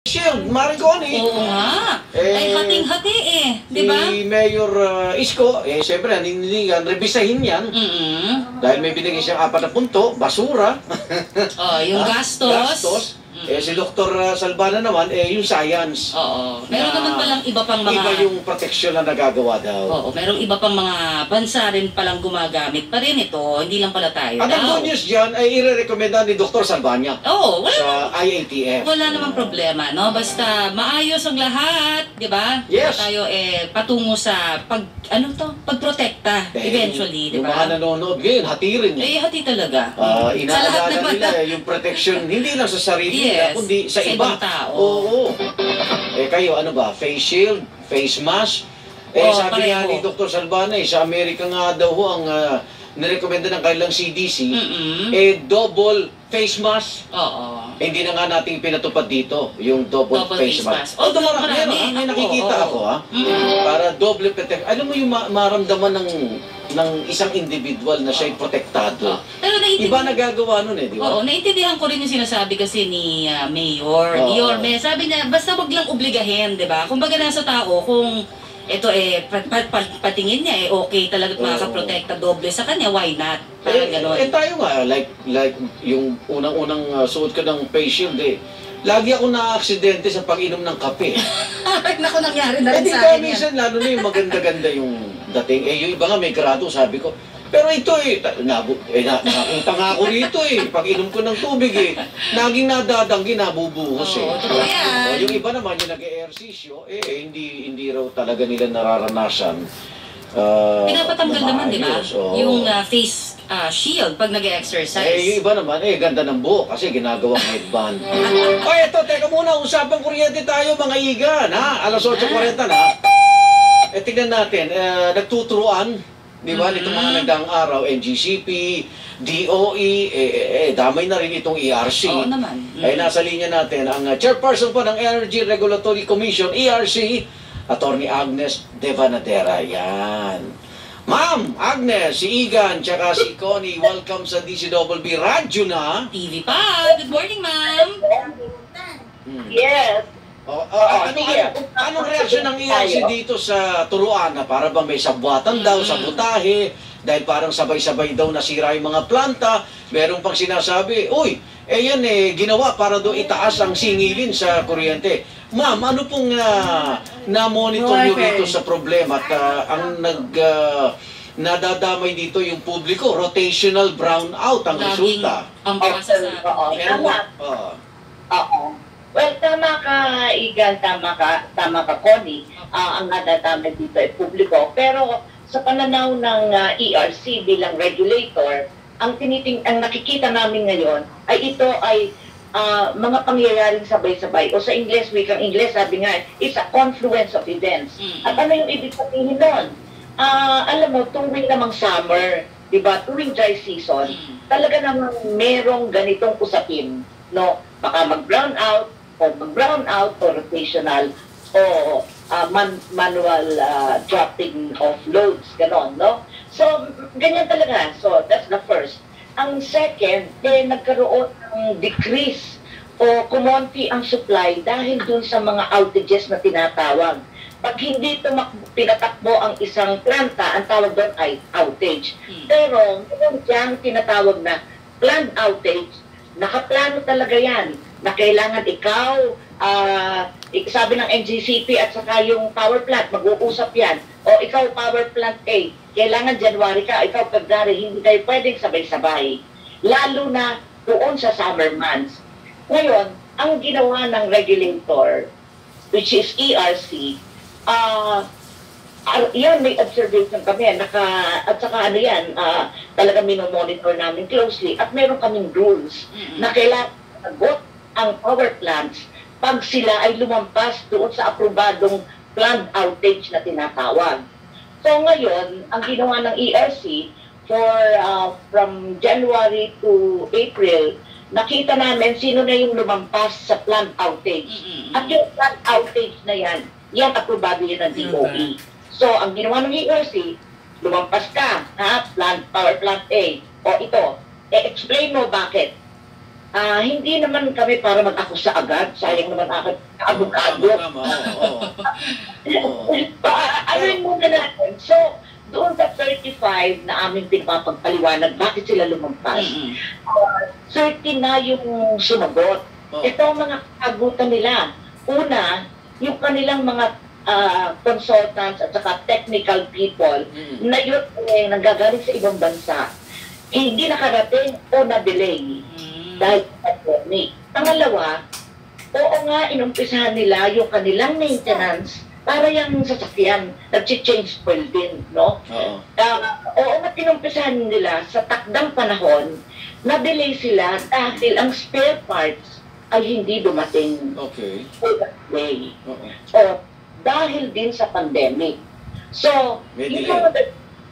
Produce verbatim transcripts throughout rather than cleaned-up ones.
Shield, Mariconi. Oo nga. Eh, Ay, hating-hati eh. Di ba? Si Mayor uh, Isko, eh siyempre, naninigan, rebisahin yan. Mm-hmm. Dahil may binigay siyang apat na punto, basura. Oh, yung gastos. Gastos. Eh, si Doktor Salbana naman, eh, yung science. Oo. Meron na naman palang iba pang mga... Iba yung proteksyon na nagagawa daw. Oo, merong iba pang mga bansa rin palang gumagamit pa rin ito. Hindi lang pala tayo At daw. ang good news dyan ay i-recommenda ni Doktor Salbana. Oo, wala sa namang, I A T F. wala namang problema, no? Basta maayos ang lahat, di ba? Yes. Tayo eh patungo sa pag, ano to? Pagprotekta, Dahil eventually, di Yung ba? mga nanonood ngayon, hatirin niya. Eh, hati talaga. Uh, Sa lahat inaalala naman. nila eh, yung protection, hindi lang sa sarili Yes. nila, kundi sa, Sa iba. ibang tao. Oo. Eh kayo, ano ba? Face shield? Face mask? Eh Oo, sabi nga pareho. ni Doktor Salbana, eh, sa Amerika nga daw ho ang uh, nirekomenda ng kanilang C D C, Mm-mm. eh double face mask. Oo. Eh, hindi na nga natin pinatupad dito, yung double, Double face face mask. mask. Although Although marami, marami, may, may ako, nakikita oo. ako ha, Mm. para double protect. Alam mo yung ma maramdaman ng ng isang individual na siya'y protektado. Oo. Pero naiintindihan, Iba nagagawa nun eh, di ba? oo, naiintindihan ko rin yung sinasabi kasi ni ah, Mayor. Oo. Yorme, sabi niya, basta wag lang obligahin, di ba? Kumbaga nasa tao, kung ito eh, pat, pat, pat, patingin niya eh, okay talaga Oo. makakaprotekta doble sa kanya, why not? Parang Eh, gano'n. eh tayo nga, like, like yung unang-unang uh, suot ko ng face shield eh, lagi ako na-aksidente sa pag-inom ng kape. Ay, naku, nangyari na Eh rin di sa ba, akin yan. minsan lalo na yung maganda-ganda yung dating. Eh yung iba nga may grado, sabi ko. Pero ito eh, ta- nabu eh na nakapunta nga ako rito eh, pag inom ko ng tubig eh, naging nadadanggi, nabubuhos eh. Oo, totoo yan. Eh, yung iba naman yung nag-eehersisyo, eh eh, hindi, hindi raw talaga nila nararanasan. Uh, Pinapatanggal naman, di ba? maayos, oo. Yung ah, face ah, shield pag nag-exercise. Eh, yung iba naman, eh, ganda ng buhok kasi ginagawang headband. O, eto, teka muna, usapang kuryente tayo, mga igan, ha? alas otso kwarenta na. Eh, tignan natin, eh, nagtuturuan, di ba, nitong mga nagdaang araw, N G C P, D O E, eh, eh, eh, damay na rin itong E R C. Oo naman. Eh, nasa linya natin, ang uh, chairperson po ng Energy Regulatory Commission, E R C, Attorney Agnes Devanadera. Yan. Ma'am, Agnes, si Igan, tsaka si Connie, welcome sa D C W B Radyo na. T V pa. Good morning, ma'am. Hmm. Yes. Oh, oh, ano, ano, anong reaksyon ng E R C dito sa turuan na para bang may sabwatan daw, sabotahe, dahil parang sabay-sabay daw nasira yung mga planta, merong pang sinasabi, uy, eh yan eh, ginawa para daw itaas ang singilin sa kuryente. Ma'am, ano pong uh, na-monitor nyo dito sa problema at uh, ang nag... Uh, nadadamay dito yung publiko, rotational brownout ang Laging resulta. ang pasa sa... Oo, Pero, tama. uh, Oo. Well, tama ka, Igan, tama ka, tama ka, Connie. Ah, ang nadadamay dito ay publiko. Pero sa pananaw ng ah, E R C bilang regulator, ang tiniting ang nakikita namin ngayon ay ito ay ah, mga pangyayaring sabay-sabay. O sa Ingles, wikang Ingles, sabi nga, it's a confluence of events. Mm. At ano yung ibig sabihin nun? Ah, alam mo, tuwing namang summer, di ba, tuwing dry season, Mm. talaga namang merong ganitong usapin, no? Baka mag-brown out, o mag-brown out, o rotational, o ah, man- manual ah, dropping of loads, ganon, no? So, ganyan talaga. So, that's the first. Ang second, eh, nagkaroon ng decrease o kumonti ang supply dahil dun sa mga outages na tinatawag. Pag hindi tumak pinatakbo ang isang planta, ang tawag doon ay outage. Hmm. Pero, meron diyang tinatawag na planned outage, nakaplano talaga yan, na kailangan ikaw, ah, sabi ng N G C P at saka yung power plant, mag-uusap yan. O ikaw, power plant A, kailangan January ka, ikaw February, hindi kayo pwedeng sabay-sabay. Lalo na doon sa summer months. Ngayon, ang ginawa ng regulator, which is E R C, ah, uh, yan, may observation kami, naka, at saka ano yan, uh, talaga minomonitor namin closely, at meron kaming rules Mm-mm. na kailangan sagot ang power plants pag sila ay lumampas doon sa aprobadong planned outage na tinatawag. So ngayon, ang ginawa ng E R C for uh, from January to April, nakita namin sino na yung lumampas sa planned outage. Mm-mm. At yung planned outage na yan, yan aprobado yan ng D O E. So, ang ginawa ng E R C, lumampas ka, ha, plant, power plant A, o ito, e-explain mo bakit. Ah, hindi naman kami para mag-akusa agad. Sayang naman aking abogado. Tama, tama, oo, oo. Oo. Pa- ano yung muna natin? So, doon sa thirty-five na aming pinapagpaliwanag, bakit sila lumampas? Mm-mm. Uh, thirty na yung sumagot. Oo. Ito ang mga kagutan nila. Una, yung kanilang mga ah, consultants at saka technical people Mm. na yun eh, nanggagaling sa ibang bansa, hindi nakarating o na-delay Mm. dahil sa pandemic. Pangalawa, oo nga, inumpisahan nila yung kanilang maintenance para yung sasakyan, nag-change oil din, no? Oo. Uh, oo nga, inumpisahan nila sa takdang panahon, na-delay sila dahil ang spare parts ay hindi dumating Okay. for that day. Oo. O dahil din sa pandemic. So, May yung delay. mga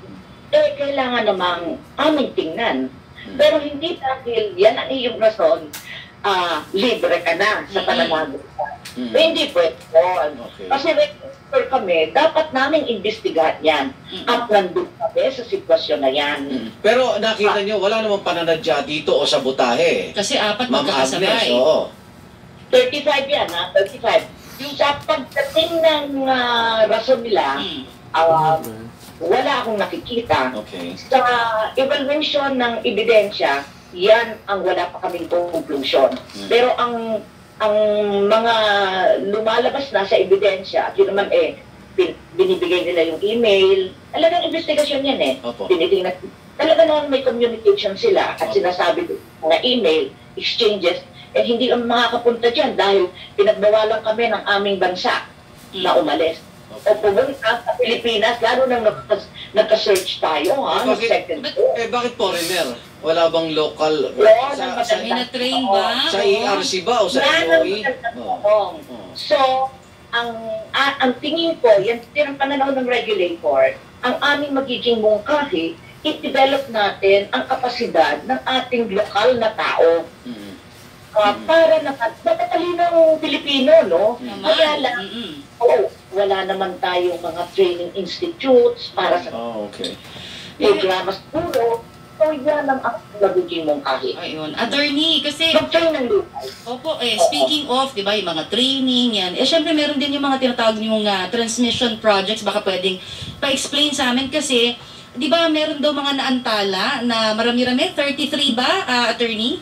eh, kailangan namang aming tingnan. Hmm. Pero hindi dahil yan ang iyong rason, ah, libre ka na sa Mm. pananagutan. Mm. Eh, hindi pwede yun. Okay. Kasi register kami, dapat namin imbestigahan yan. Mm. At nandun kami sa sitwasyon na yan. Mm. Pero nakita nyo, wala namang pananadya dito o sabotahe. Kasi apat Ma'am Agnes, magkakasabay. oo. thirty-five yan, ha? thirty-five. Yung sa pagdating ng ah, rason nila, Mm. ah, wala akong nakikita. Okay. Sa evaluation ng ebidensya, yan ang wala pa kaming conclusion. Hmm. Pero ang ang mga lumalabas na sa ebidensya, at yun naman eh, bin- binibigay nila yung email, talagang investigasyon yan eh. Opo. Tinitingnan, talaga naman may communication sila at Opo. sinasabi mga email, exchanges, eh hindi kami makakapunta dyan dahil pinagbawalan kami ng aming bansa na umalis. O pumunta sa Pilipinas, lalo nang nagkas- nagka-search tayo, ha? Eh, bakit- Second But- floor. Eh, bakit foreigner? Wala bang local? Wala Sa, naman. sa, May na-train ba? sa E R C ba o sa Yan M ang O E? magandang Oo. tanong. Oo. So, ang a- ang tingin ko, yan din ang pananaw ng regulator, ang aming magiging mungkahi, i-develop natin ang kapasidad ng ating lokal na tao Mm. uh, Mm. para naman, matatalino Pilipino, no? Naman. Kaya lang, Mm-mm. oo, wala naman tayong mga training institutes para sa Oh, okay. programas puro. So, yan ang aking magiging mungkahi. Ayun. Attorney, kasi, Mag-train ng lupay. opo, eh, speaking of, di ba, yung mga training, yan. Eh, syempre, meron din yung mga tinatawag yung uh, transmission projects. Baka pwedeng pa-explain sa amin kasi, di ba, meron daw mga naantala na marami-rami, thirty-three ba, ah, attorney?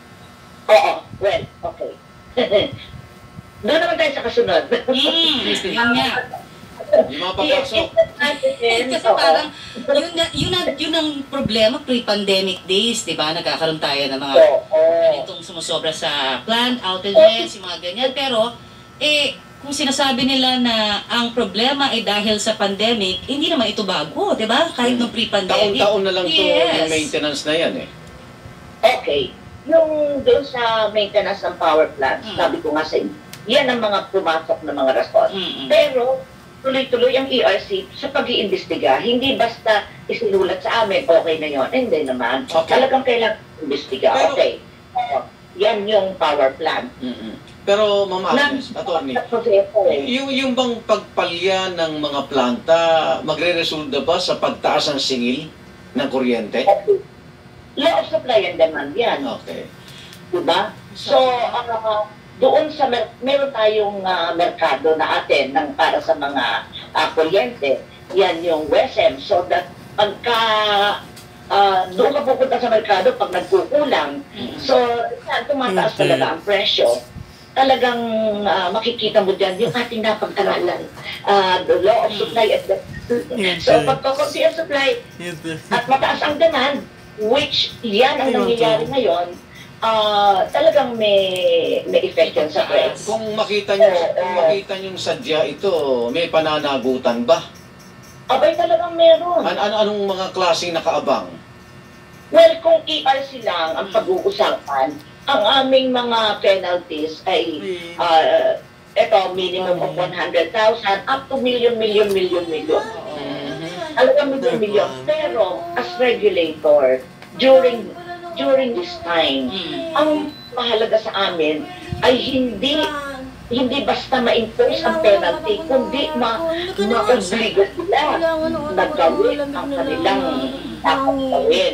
Oo, well, okay. Doon naman tayo sa kasunod. Mm, yun nga. Yung mga papasok. Eh, kasi parang, yun, na- yun, ang- yun ang problema pre-pandemic days, di ba? Nagkakaroon tayo ng mga Oo. itong sumusobra sa plant outages, yung mga ganyan. Pero, eh, kung sinasabi nila na ang problema ay dahil sa pandemic, hindi naman ito bago, di ba? Kahit nung pre-pandemic. Taon-taon na lang to Yes. yung maintenance na yan eh. Okay. Yung doon sa maintenance ng power plant, Mm. sabi ko nga sa inyo, yan ang mga pumasok na mga rason. Mm-mm. Pero, tuloy-tuloy ang E R C sa pag-iimbestiga. Hindi basta isinulat sa amin, okay na yon. Hindi naman. Okay. Talagang kailangan imbestiga. Pero- Okay. Oo. Yan yung power plant. Mm-mm. Pero, Ma'am Agnes, attorney, Sa proseso eh. yung, yung bang pagpalya ng mga planta, magre-resulta ba sa pagtaas ng singil ng kuryente? Okay. Law of supply and demand yan. Okay. Diba? So, uh, doon sa mer- meron tayong ah, merkado na atin ng para sa mga uh, kuryente, yan yung W E S M. So that pagka ah, doon ka pupunta sa merkado pag nagkukulang, so yan, tumataas talaga ang presyo. Talagang ah, makikita mo dyan yung ating napag-aralan. Ah, the law of supply and demand. So pagkakunti ang supply at mataas ang demand, which yan ang nangyayari ngayon, ah talagang may may effect yan sa price. Kung makita nyo, kung makita nyo sadya ito, may pananagutan ba? Abay talagang meron. An an anong mga klaseng nakaabang? Well, kung E R C lang ang pag-uusapan, ang aming mga penalties ay ah ito, minimum of one hundred thousand up to million, million, million, million. Talagang million, million. Pero as regulator, during during this time, Mm. ang mahalaga sa amin ay hindi hindi basta ma-impose ang penalty, kundi ma ma-obliga sila na gawin ang kanilang dapat gawin.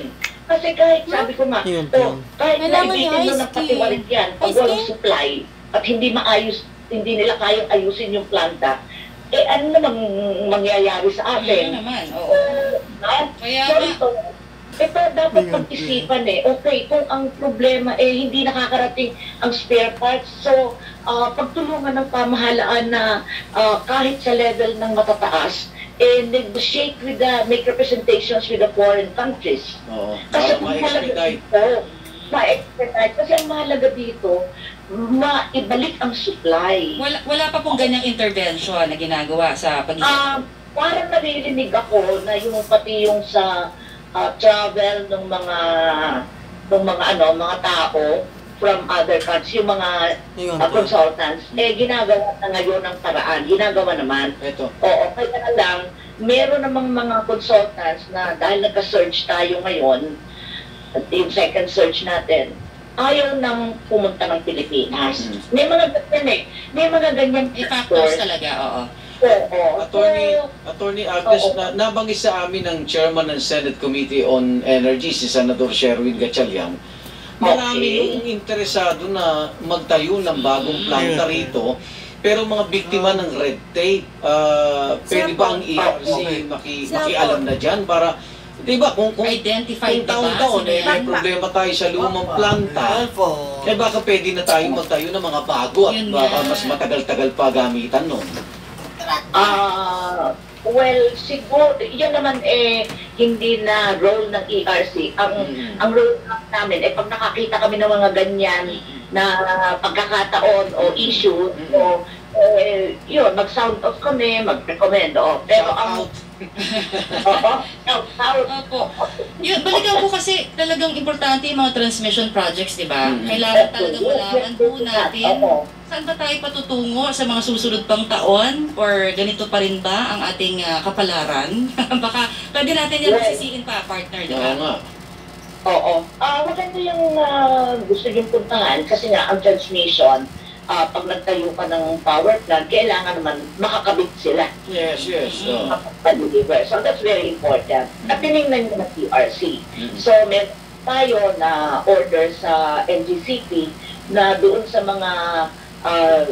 Kasi kahit sabi ko nga, Yun, oh, yun. kahit Kailangan naibitin yung doon ice ng patiwarik yan, pag Ice walang cream? supply at hindi maayos, hindi nila kayang ayusin yung planta, eh ano namang mangyayari sa Yun atin? naman, oo. Ha? Kaya So nga, ito, ito dapat Ayun, pag-isipan eh. Okay, kung ang problema eh hindi nakakarating ang spare parts, so ah, pagtulungan ng pamahalaan na ah, kahit sa level ng matataas, eh negotiate with the, make representations with the foreign countries. Oo. Kasi Para ang mahalaga ma-expedite. dito, ma-expedite, kasi ang mahalaga dito, maibalik ang supply. wala, wala pa pong ganyang intervention na ginagawa sa pag Ah, parang naririnig ako na yung pati yung sa ah, travel ng mga ng mga ano, mga tao from other countries, yung mga Yun, ah, consultants, eh ginagawa na ngayon ng paraan. Ginagawa naman. Ito. Oo, kaya na lang, meron namang mga consultants na dahil nagka-search tayo ngayon, at yung second search natin, ayaw nang pumunta ng Pilipinas. Mm. May mga ganyan eh. May mga ganyan eh, factors talaga, oo. Oo. Attorney, So, Attorney Agnes, Oo. na, nabanggit sa amin ng Chairman ng Senate Committee on Energy, si Senator Sherwin Gatchalian, marami Okay. yung interesado na magtayo ng bagong planta rito, pero mga biktima ng red tape, ah, pwede ba ang E R C Okay. maki, Sir makialam na dyan para, di ba, kung, kung, Identified, kung taon-taon diba? eh, may Sino- problema tayo sa lumang planta, Opo. eh baka pwede na tayo magtayo ng mga bago at Yun baka nga. mas matagal-tagal pa gamitan nun. Ah, well, siguro, yan naman eh, hindi na role ng E R C. Ang Mm. ang role lang namin, eh, pag nakakita kami ng mga ganyan na pagkakataon o issue, Mm. so, eh, yun, mag-sound off kami, mag-recommend, oh. Pero Shout ang, out. oo, shout out. Opo. Yun, balikan po kasi talagang importante yung mga transmission projects, di ba? Mm. Kailangan talaga malaman po natin Oo. saan ba tayo patutungo sa mga susunod pang taon or ganito pa rin ba ang ating ah, kapalaran? Baka pwede natin yan Yes. masisiin pa, partner, di Oo ba? nga. Oo. Ah, maganda yung ah, gusto niyong puntahan kasi nga ang transmission, ah, pag nagtayo ka ng power plant, kailangan naman makakabit sila. Yes, yes. Mm. oo. Makakadeliver. So that's very important. At tinignan nyo ng P R C. Mm. So may tayo na order sa N G C P na doon sa mga ah,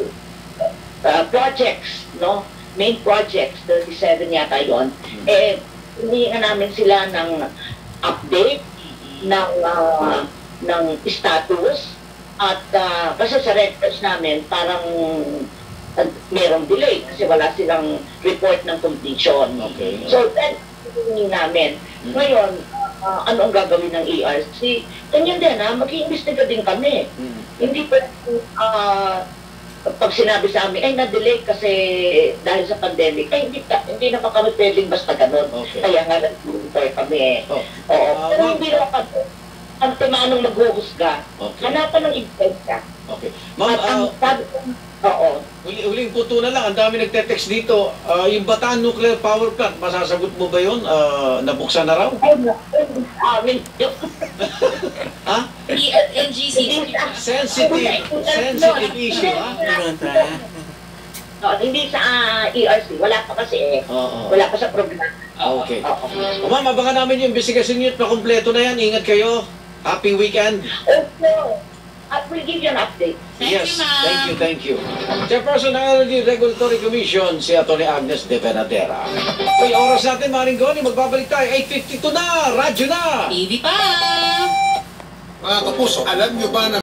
ah, projects, no? Main projects, thirty-seven yata yon. Mm. Eh, hindi namin sila ng update ng ah, ng status at ah, kasi sa records namin parang uh, merong delay kasi wala silang report ng completion. Okay. So then hindi namin. Mm. Ngayon, ah, ano ang gagawin ng E R C? Ganyan din ha, mag-iimbestiga din kami. Mm. Hindi pa uh, pag sinabi sa amin, ay na-delay kasi dahil sa pandemic, ay hindi, ka, hindi na pa kami pwedeng basta ganun. Okay. Kaya nga nag-monitor kami eh. Oh. Oo. Ah, Pero ma'am. hindi na kami ang timanong maghuhusga. Okay. Hanapan ng ebidensya. Okay. Ma'am, At ang ah, sabi ko, oo. uli, uling puto na lang. Ang dami nagte-text dito. Ah, yung Bataan Nuclear Power Plant, masasagot mo ba yun? Ah, nabuksan na raw? Ay, naku, sa amin yun. Ha? N G C. Sensitive. Sensitive issue, ha? Ganun pa. No, hindi sa ah, E R C. Wala pa kasi eh. Oo. Wala pa sa programa. Okay. Oo. O ma'am, abangan namin yung investigasyon nyo at makompleto na yan. Ingat kayo. Happy weekend. Okay. At we'll give you an update. Thank yes. you, ma'am. Thank you, thank you. Chairperson ng Energy Regulatory Commission, si Atty. Agnes De Venadera. Okay, oras natin, Maring Goni. Magbabalik tayo. eight fifty-two na! Radyo na! T V pa! Mga kapuso, alam nyo ba na